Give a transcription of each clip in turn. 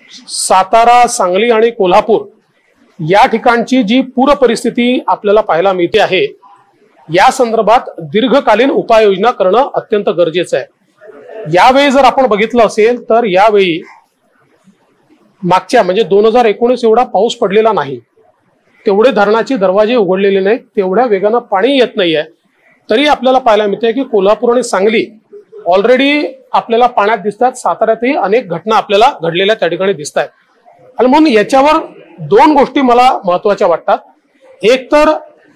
सातारा, सांगली आणि कोल्हापूर या ठिकाणची जी पूर परिस्थिती आपल्याला पाहायला मिळते आहे, या संदर्भात दीर्घकालीन उपाययोजना करणं अत्यंत गरजेचं आहे। यावेळी जर आपण बघितलं असेल तर यावेळी मागच्या म्हणजे 2019 एवढा पाऊस पडलेला नाही, तेवढे धरणाचे दरवाजे उघडलेले नाहीत, तेवढ्या वेगानं पाणी येत नाहीये, तरी आपल्याला पाहायला मिळते की कोल्हापूर आणि सांगली ऑलरेडी आपल्याला पाण्यात दिसतात। साताऱ्यातही अनेक घटना आपल्याला घडलेल्या त्या ठिकाणी दिसत आहेत आणि म्हणून याच्यावर दोन गोष्टी मला महत्त्वाच्या वाटतात। एक तर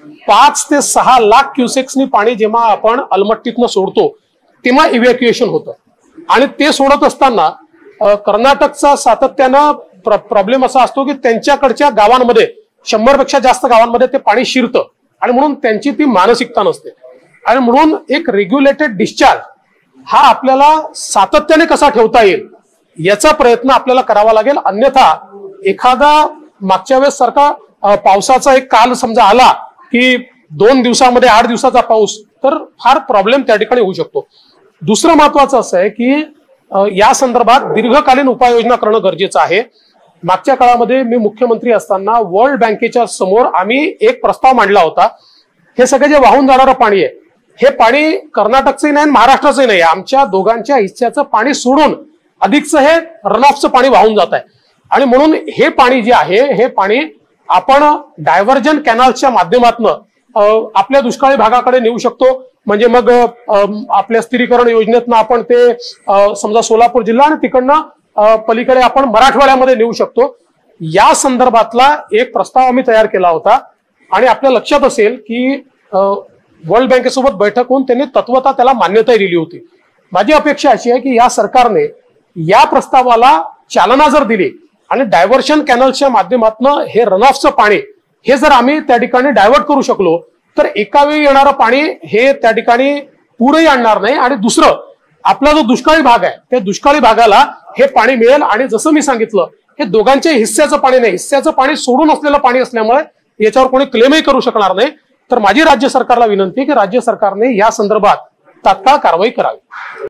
5 ते 6 लाख क्युसेक्सनी पाणी जेव्हा आपण अलमट्टीतनं सोडतो तेव्हा इव्हॅक्युएशन होतं आणि ते सोडत असताना कर्नाटकचा सातत्यानं प्रॉब्लेम असा असतो की त्यांच्याकडच्या गावांमध्ये 100 पेक्षा जास्त गावांमध्ये ते पाणी शिरतं आणि म्हणून त्यांची ती मानसिकता नसते आणि म्हणून एक रेग्युलेटेड डिस्चार्ज हा आपल्याला सातत्याने कसा ठेवता येईल याचा प्रयत्न आपल्याला करावा लागेल। अन्यथा एखादा मागच्या वेळेस सारखा पावसाचा एक काल समजा आला की 2 दिवसामध्ये 8 दिवसाचा पाऊस, तर फार प्रॉब्लेम त्या ठिकाणी होऊ शकतो। दुसरं महत्वाचं असं आहे की या संदर्भात दीर्घकालीन उपाययोजना करणं गरजेचं आहे। मागच्या काळामध्ये मी मुख्यमंत्री असताना वर्ल्ड बँकेच्या समोर आम्ही एक प्रस्ताव मांडला होता। हे सगळे जे वाहून जाणारं पाणी आहे, हे पाणी कर्नाटकचंही नाही महाराष्ट्राचंही नाही, आमच्या दोघांच्या हिस्स्याचं पाणी सोडून अधिकचं हे रनऑफचं पाणी वाहून जात आहे आणि म्हणून हे पाणी जे आहे हे पाणी आपण डायव्हर्जन कॅनल्सच्या माध्यमातून आपल्या दुष्काळी भागाकडे नेऊ शकतो। म्हणजे मग आपल्या स्थिरीकरण योजनेतनं आपण ते समजा सोलापूर जिल्हा आणि तिकडनं पलीकडे आपण मराठवाड्यामध्ये नेऊ शकतो। या संदर्भातला एक प्रस्ताव आम्ही तयार केला होता आणि आपल्या लक्षात असेल की वर्ल्ड बँकेसोबत बैठक होऊन त्यांनी तत्वतः त्याला मान्यता दिली होती। माझी अपेक्षा अशी आहे की या सरकारने या प्रस्तावाला चालना जर दिली आणि डायव्हर्शन कॅनलच्या माध्यमातून हे रनऑफचं पाणी हे जर आम्ही त्या ठिकाणी डायव्हर्ट करू शकलो तर एका वेळी येणारं पाणी हे त्या ठिकाणी पूरही आणणार नाही आणि दुसरं आपला जो दुष्काळी भाग आहे त्या दुष्काळी भागाला हे पाणी मिळेल आणि जसं मी सांगितलं हे दोघांच्या हिस्स्याचं पाणी नाही, हिस्स्याचं पाणी सोडून असलेलं पाणी असल्यामुळे याच्यावर कोणी क्लेमही करू शकणार नाही। तर माझी राज्य सरकारला विनंती आहे की राज्य सरकारने या संदर्भात तात्काळ कारवाई करावी।